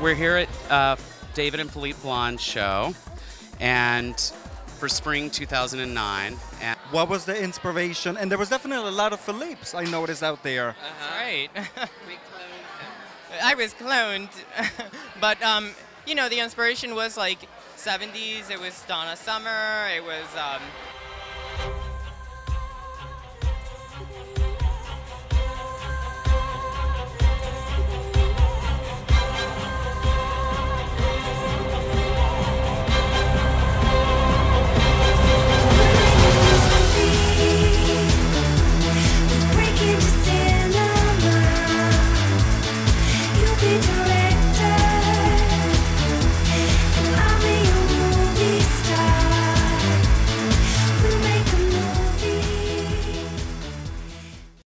We're here at David and Philippe Blond show, and for spring 2009. And what was the inspiration? And there was definitely a lot of Philippes I noticed out there. Right. I was cloned, but you know, the inspiration was like 70s. It was Donna Summer. It was